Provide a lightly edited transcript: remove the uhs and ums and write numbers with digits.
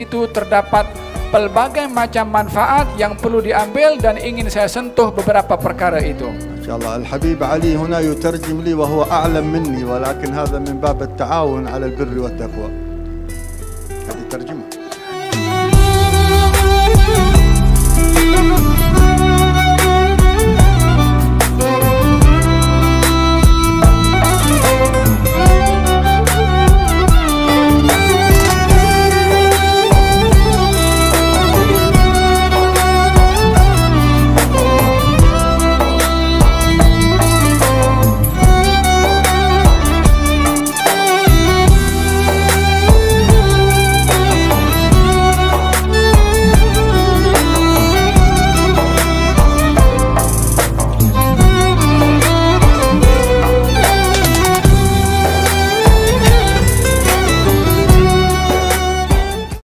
itu terdapat pelbagai macam manfaat yang perlu diambil dan ingin saya sentuh beberapa perkara itu. إن شاء الله. الحبيب علي هنا يترجم لي وهو أعلم مني، ولكن هذا من باب التعاون على البر والتقوى. هذه ترجمة.